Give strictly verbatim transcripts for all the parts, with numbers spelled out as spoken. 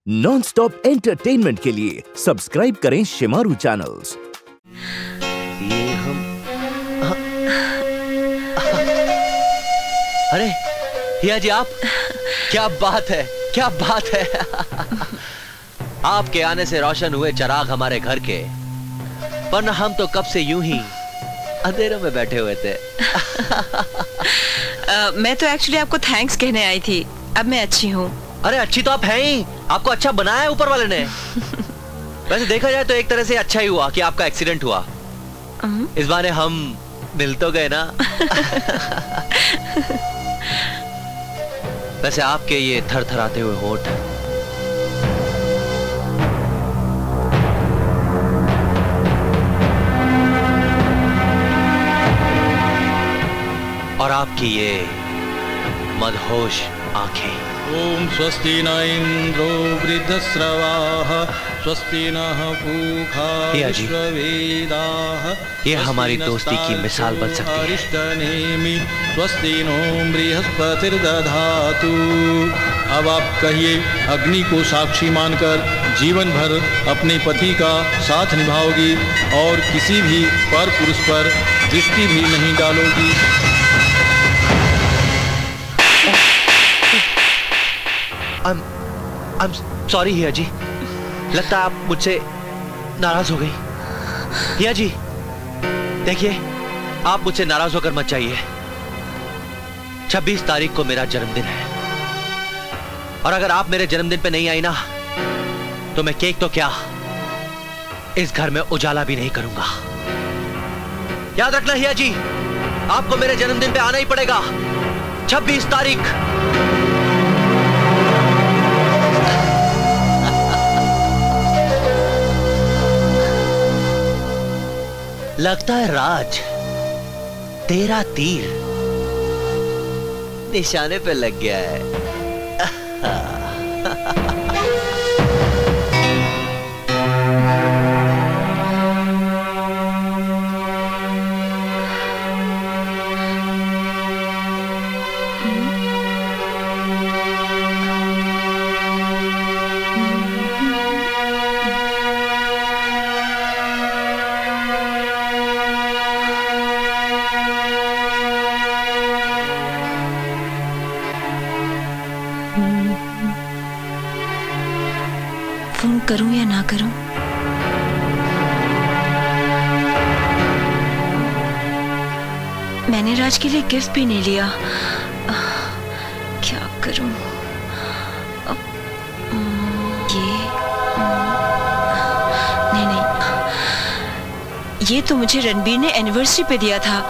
Non stop entertainment के लिए subscribe करें शिमारू चैनल्स। ये हम अरे हिया जी, आप क्या बात है, क्या बात है। आपके आने से रोशन हुए चिराग हमारे घर के, वरना हम तो कब से यूं ही अंधेरों में बैठे हुए थे। uh, मैं तो एक्चुअली आपको थैंक्स कहने आई थी। अब मैं अच्छी हूँ। अरे अच्छी तो आप हैं ही, आपको अच्छा बनाया है ऊपर वाले ने। वैसे देखा जाए तो एक तरह से अच्छा ही हुआ कि आपका एक्सीडेंट हुआ। इस बहाने हम मिल तो गए ना। वैसे आपके ये थरथराते हुए होठ, और आपकी ये मदहोश आंखें। ओम स्वस्ति न इंद्रो वृद्धश्रवाः स्वस्ति नः पूषा विश्ववेदाः। ये हमारी दोस्ती की मिसाल बन सकती है। स्वस्ति नो बृहस्पतिर्दधातु। अब आप कहिए, अग्नि को साक्षी मानकर जीवन भर अपने पति का साथ निभाओगी और किसी भी पर पुरुष पर दृष्टि भी नहीं डालोगी। I'm, I'm sorry हिया जी, लगता है आप मुझसे नाराज हो गई। हिया जी देखिए, आप मुझसे नाराज होकर मत जाइए। छब्बीस तारीख को मेरा जन्मदिन है, और अगर आप मेरे जन्मदिन पे नहीं आई ना, तो मैं केक तो क्या, इस घर में उजाला भी नहीं करूंगा। याद रखना हिया जी, आपको मेरे जन्मदिन पे आना ही पड़ेगा। छब्बीस तारीख। लगता है राज, तेरा तीर निशाने पे लग गया है। फोन करूं या ना करूं? मैंने राज के लिए गिफ्ट भी नहीं लिया। आ, क्या करूं? आ, ये नहीं नहीं, ये तो मुझे रणबीर ने एनिवर्सरी पे दिया था।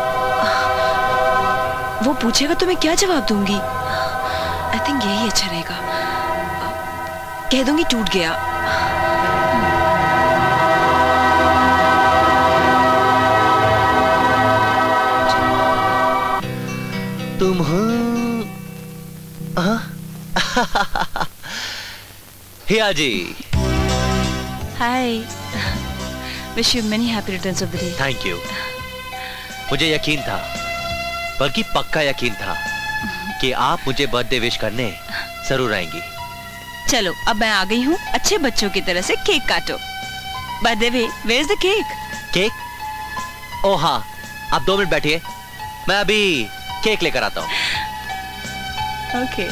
वो पूछेगा तो मैं क्या जवाब दूंगी? आई थिंक यही अच्छा रहेगा। कह दूंगी टूट गया। तुम हो Hiya ji. Hi, wish you many happy returns of the day. Thank you. मुझे यकीन था, बल्कि पक्का यकीन था कि आप मुझे बर्थडे विश करने जरूर आएंगी। चलो अब मैं आ गई हूँ, अच्छे बच्चों की तरह से केक काटो। By the way, where is the cake? Cake? ओ हाँ, आप दो मिनट बैठिए, मैं अभी केक लेकर आता हूँ। ओके।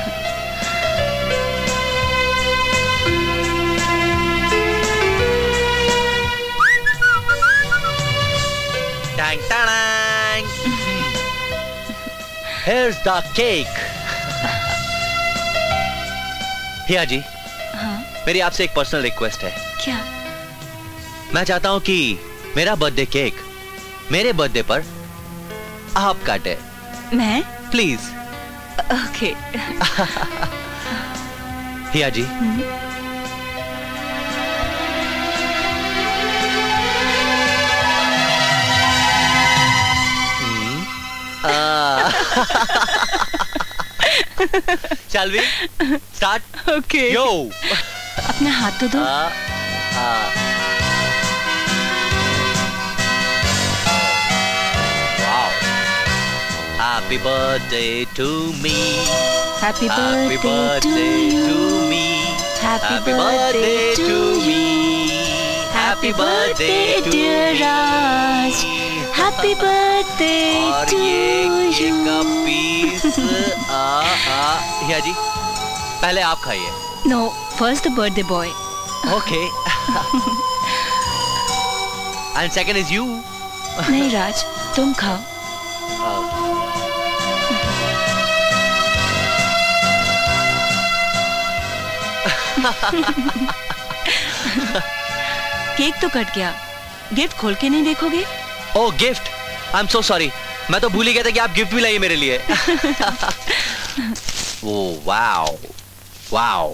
टैंग टैंग। Here's the cake। Hiya ji, हाँ? मेरी आपसे एक पर्सनल रिक्वेस्ट है। क्या? मैं चाहता हूँ कि मेरा बर्थडे केक मेरे बर्थडे पर आप काटे। मैं? Please. Okay. Hiya ji, Shall we start? Okay. Yo. अपने हाथ तो दो। आ, आ, wow. Happy birthday to me. Happy Happy birthday to birthday you. to me. Happy birthday to me. Happy birthday dear Raj. Happy birthday और to ये you. Cake का piece आ आ हिया जी पहले आप खाइए. No, first the birthday boy. Okay. And second is you. नहीं राज, तुम खाओ. केक तो कट गया, गिफ्ट खोल के नहीं देखोगे? Oh gift, I am so sorry, मैं तो भूल ही गया था कि आप गिफ्ट भी लाइए मेरे लिए. Oh wow wow,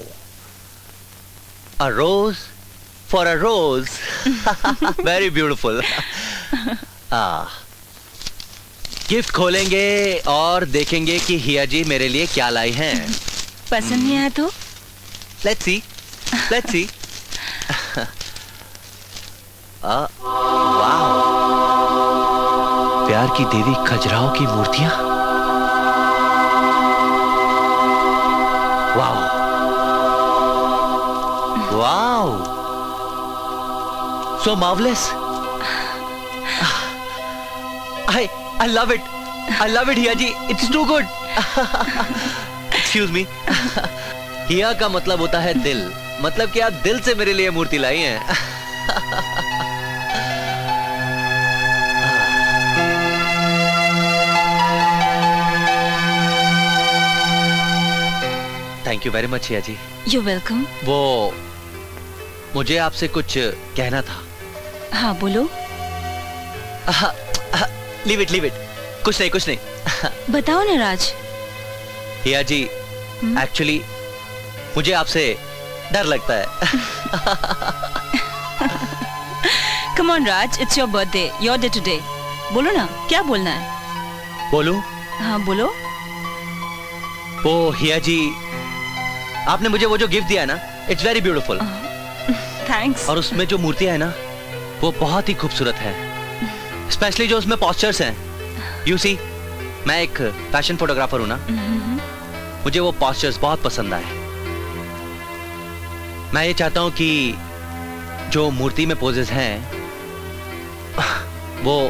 a rose for a rose. Very beautiful. ah. Gift खोलेंगे और देखेंगे कि हिया जी मेरे लिए क्या लाई हैं. पसंद नहीं आया तो? Let's see. Let's see. ah, wow. प्यार की देवी खजुराहो की मूर्तियां. Wow wow, so marvelous. I I love it. I love it Hiya ji. It's too good. Excuse me. Hiya का मतलब होता है दिल. मतलब कि आप दिल से मेरे लिए मूर्ति लाई हैं. Thank you very much Hiya ji. You welcome. वो मुझे आपसे कुछ कहना था. हाँ बोलो. Leave it leave it. कुछ नहीं कुछ नहीं. बताओ ना राज. हिया जी एक्चुअली मुझे आपसे डर लगता है. Come on Raj, it's your birthday, your day today. बोलो ना, क्या बोलना है? बोलूं? हाँ बोलो. वो हिया जी, आपने मुझे वो जो गिफ्ट दिया है ना, इट्स वेरी ब्यूटीफुल. थैंक्स. और उसमें जो मूर्तियां है ना, वो बहुत ही खूबसूरत है. स्पेशली जो उसमें पोस्चर्स हैं. यू सी, मैं एक फैशन फोटोग्राफर हूं ना, मुझे वो पोस्चर्स बहुत पसंद आए. मैं ये चाहता हूं कि जो मूर्ति में पोजेस हैं वो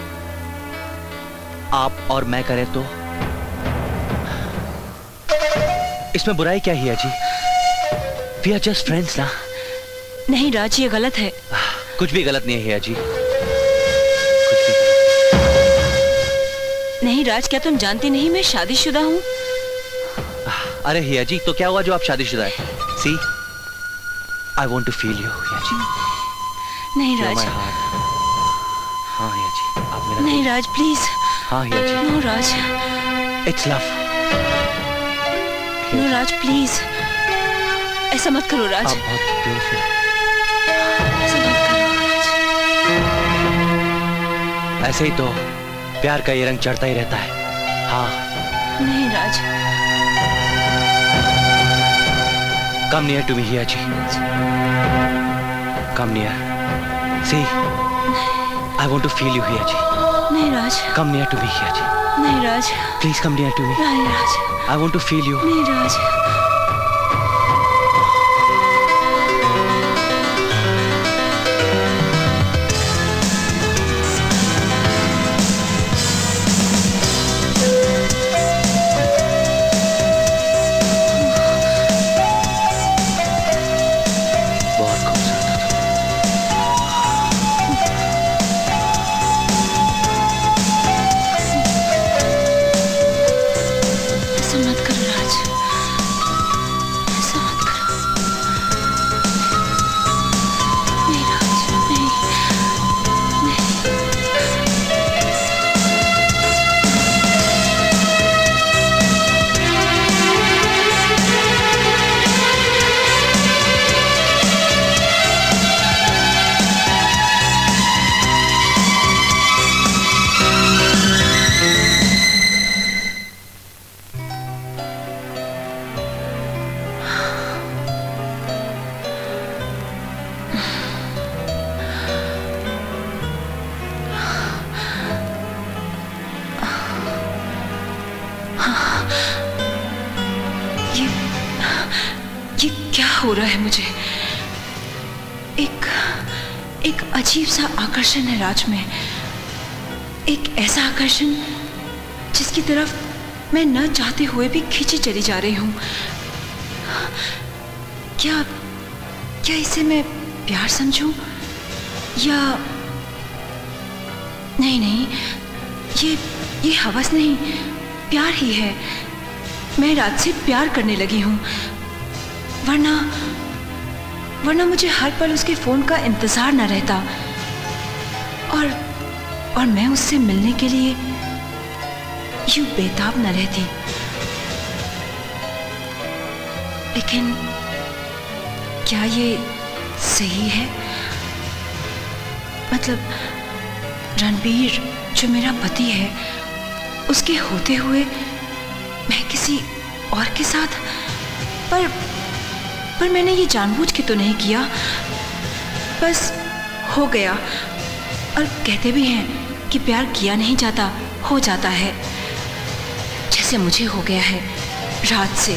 आप और मैं करें तो. इसमें बुराई क्या हिया जी? We are just friends ना. नहीं राज, ये गलत है. कुछ भी गलत नहीं है हिया जी. कुछ भी नहीं राज, क्या तुम जानती नहीं मैं शादीशुदा हूँ? अरे हिया जी, तो क्या हुआ जो आप शादीशुदा है? See, I want to feel you हिया जी. नहीं You're राज. my heart. हाँ हिया जी, आप मेरा. नहीं राज प्लीज. हाँ Hiya ji. No Raj. It's love. No Raj please, ऐसा मत करो राज. आप बहुत ब्यूटीफुल. ऐसा मत करो राज. ऐसे ही तो प्यार का ये रंग चढ़ता ही रहता है. हाँ. नहीं राज. Come near to me here ji. Come near. See, I want to feel you हिया जी. नहीं राज. Come near to me हिया जी. नहीं राज. Please come near to me. नहीं राज. I want to feel you. नहीं राज. बहुत खूबसूरत था. ऐसा मत करो राज. हो रहा है मुझे। एक एक अजीब सा आकर्षण है राज में, एक ऐसा आकर्षण जिसकी तरफ मैं न चाहते हुए भी खींची चली जा रही हूं। क्या क्या इसे मैं प्यार समझूं या नहीं? नहीं, ये ये हवस नहीं, प्यार ही है। मैं रात से प्यार करने लगी हूं, वरना वरना मुझे हर पल उसके फोन का इंतजार न रहता और और मैं उससे मिलने के लिए यूं बेताब न रहती। लेकिन क्या ये सही है? मतलब रणबीर जो मेरा पति है, उसके होते हुए मैं किसी और के साथ, पर पर मैंने ये जानबूझ के तो नहीं किया, बस हो गया। और कहते भी हैं कि प्यार किया नहीं जाता, हो जाता है, जैसे मुझे हो गया है रात से।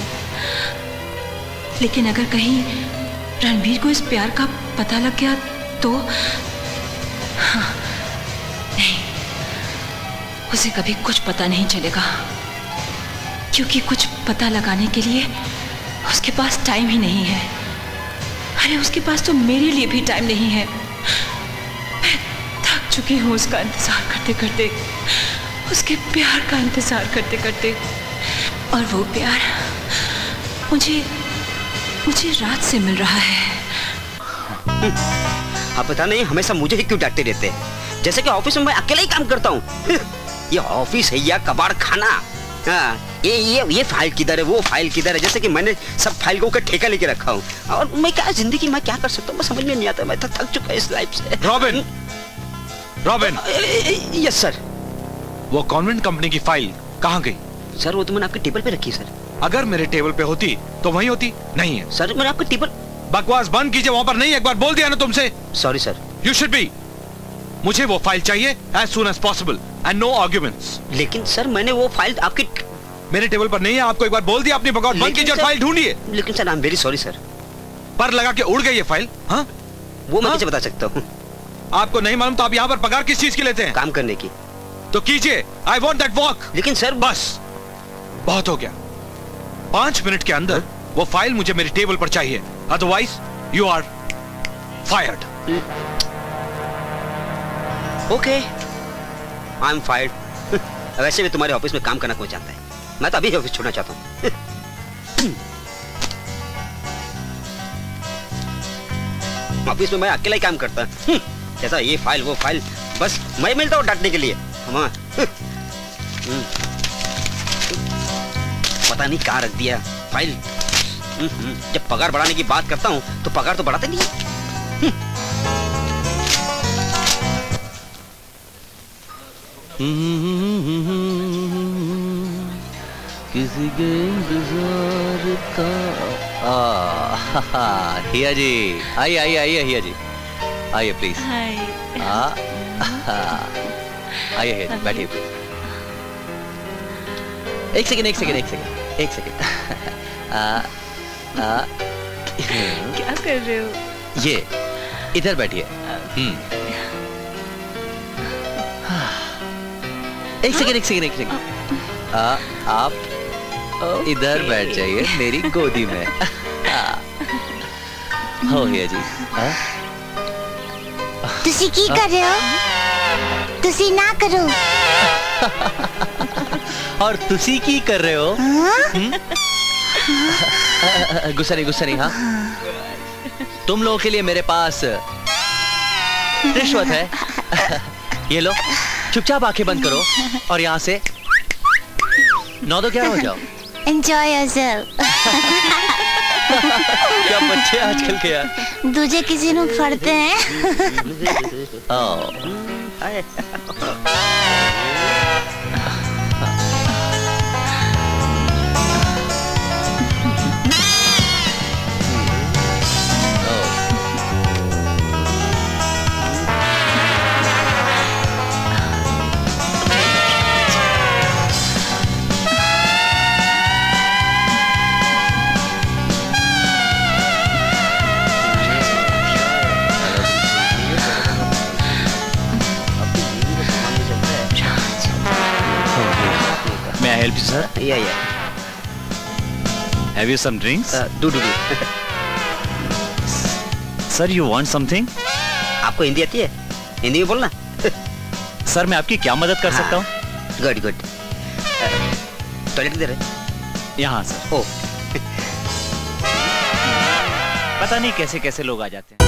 लेकिन अगर कहीं रणबीर को इस प्यार का पता लग गया तो हाँ, नहीं, उसे कभी कुछ पता नहीं चलेगा, क्योंकि कुछ पता लगाने के लिए उसके पास टाइम ही नहीं है। अरे उसके पास तो मेरे लिए भी टाइम नहीं है। मैं थक चुकी हूँ उसका इंतजार करते करते, उसके प्यार का इंतजार करते करते। और वो प्यार मुझे मुझे रात से मिल रहा है। आप पता नहीं हमेशा मुझे ही क्यों डांटते रहते हैं, जैसे कि ऑफिस में मैं अकेला ही काम करता हूँ। ये ऑफिस है या कबाड़ खाना? हाँ, ये ये ये फाइल किधर है, वो फाइल किधर है, जैसे कि मैंने सब फाइल को ठेका लेके रखा हूँ। और मैं क्या जिंदगी में क्या कर सकता हूँ, मैं समझ में नहीं आता। मैं थक चुका इस लाइफ से। Robin, Robin. Yes sir. वो कॉन्वेंट कंपनी की फाइल कहाँ गई? सर वो तो मैंने आपके टेबल पे रखी है सर। अगर मेरे टेबल पे होती तो वहीं होती। नहीं है सर, मैंने आपके टेबल। बकवास बंद कीजिए, वहां पर नहीं, एक बार बोल दिया ना तुमसे। Sorry sir. You should be. मुझे वो फाइल चाहिए as soon as possible and no arguments. लेकिन सर मैंने वो फाइल आपकी मेरे टेबल पर नहीं है, आपको एक बार बोल दिया। अपनी बकवास बंद कीजिए और फाइल ढूंढिए। लेकिन sir I am very sorry sir. पर लगा के उड़ गई ये फाइल। हाँ, वो मैं कैसे बता सकता हूँ? आपको नहीं मालूम तो आप यहाँ पर पगार किस चीज की लेते हैं? काम करने की। तो कीजिए, आई वॉन्ट दैट वर्क। लेकिन सर बस बहुत हो गया। पांच मिनट के अंदर वो फाइल मुझे मेरे टेबल पर चाहिए, otherwise you are fired. Okay, I am fired. वैसे भी तुम्हारे ऑफिस में काम करना कौन चाहता है? मैं तो अभी ऑफिस छोड़ना चाहता हूँ। ऑफिस में मैं अकेला ही काम करता हूँ, जैसा ये फाइल वो फाइल, बस मैं मिलता हूँ डांटने के लिए। पता नहीं कहाँ रख दिया फाइल। जब पगार बढ़ाने की बात करता हूँ तो पगार तो बढ़ाते नहीं है। किसी के इंतजार का। आ, हिया जी, आइए आइए आइए हिया जी, आइए प्लीज। आइए हिया जी, बैठिए प्लीज। एक सेकंड एक सेकंड एक सेकंड एक सेकंड। आ, आ, क्या कर रहे हो? ये इधर बैठिए। हम्म, एक सेकंड एक सेकंड एक सेकंड। आ, आप इधर बैठ जाइए मेरी गोदी में। हो गया जी। तुसी की कर रहे हो? तुसी ना करो। और तुसी की कर रहे हो? गुस्सा नहीं गुस्सा नहीं। हाँ, तुम लोगों के लिए मेरे पास रिश्वत है। ये लो, चुपचाप आंखें बंद करो और यहाँ से नौ दो ग्यारह हो जाओ। Enjoy yourself। क्या बच्चे आजकल के यार। दूजे किसी ਨੂੰ फड़ते हैं। I help you, sir? Yeah, yeah. Have you some drinks? Uh, do, do, do. Sir, you want something? आपको हिंदी आती है? हिंदी में बोलना। सर, मैं आपकी क्या मदद कर हाँ. सकता हूँ? Good good. टॉयलेट किधर है? यहाँ सर। ओ पता नहीं कैसे कैसे लोग आ जाते हैं।